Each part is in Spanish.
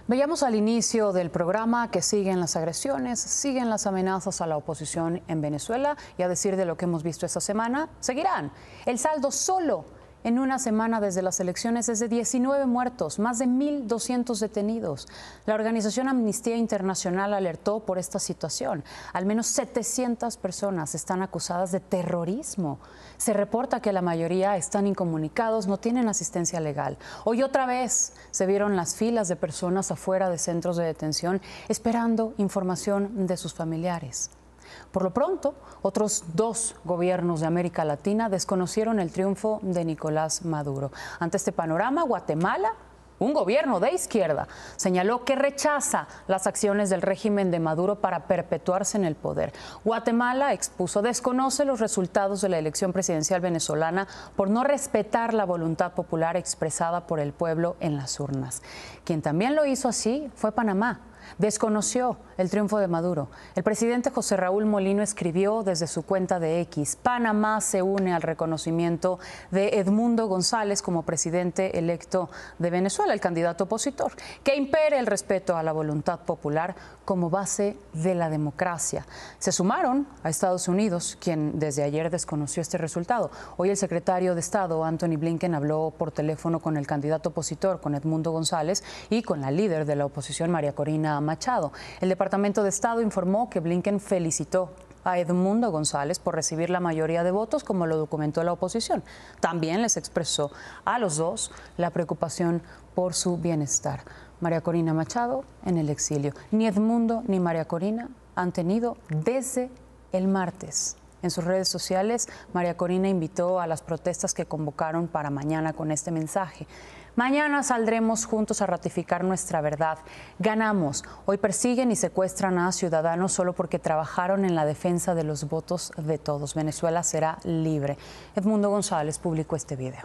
Veíamos al inicio del programa que siguen las agresiones, siguen las amenazas a la oposición en Venezuela y a decir de lo que hemos visto esta semana, seguirán. El saldo solo en una semana desde las elecciones es de 19 muertos, más de 1.200 detenidos. La organización Amnistía Internacional alertó por esta situación. Al menos 700 personas están acusadas de terrorismo. Se reporta que la mayoría están incomunicados, no tienen asistencia legal. Hoy otra vez se vieron las filas de personas afuera de centros de detención esperando información de sus familiares. Por lo pronto, otros 2 gobiernos de América Latina desconocieron el triunfo de Nicolás Maduro. Ante este panorama, Guatemala, un gobierno de izquierda, señaló que rechaza las acciones del régimen de Maduro para perpetuarse en el poder. Guatemala desconoce los resultados de la elección presidencial venezolana por no respetar la voluntad popular expresada por el pueblo en las urnas. Quien también lo hizo así fue Panamá. Desconoció el triunfo de Maduro. El presidente José Raúl Molino escribió desde su cuenta de X: Panamá se une al reconocimiento de Edmundo González como presidente electo de Venezuela, el candidato opositor. Que impere el respeto a la voluntad popular como base de la democracia. Se sumaron a Estados Unidos, quien desde ayer desconoció este resultado. Hoy el secretario de Estado, Antony Blinken, habló por teléfono con el candidato opositor, con Edmundo González, y con la líder de la oposición, María Corina Machado. El Departamento de Estado informó que Blinken felicitó a Edmundo González por recibir la mayoría de votos, como lo documentó la oposición. También les expresó a los dos la preocupación por su bienestar. María Corina Machado en el exilio. Ni Edmundo ni María Corina han tenido desde el martes. En sus redes sociales, María Corina invitó a las protestas que convocaron para mañana con este mensaje: mañana saldremos juntos a ratificar nuestra verdad. Ganamos. Hoy persiguen y secuestran a ciudadanos solo porque trabajaron en la defensa de los votos de todos. Venezuela será libre. Edmundo González publicó este video.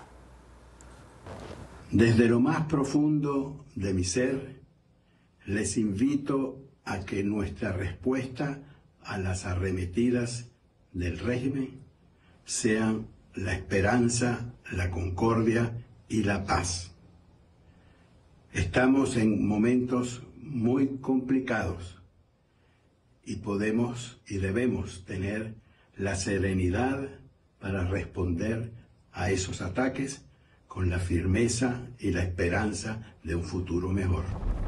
Desde lo más profundo de mi ser, les invito a que nuestra respuesta a las arremetidas del régimen sean la esperanza, la concordia y la paz. Estamos en momentos muy complicados y podemos y debemos tener la serenidad para responder a esos ataques con la firmeza y la esperanza de un futuro mejor.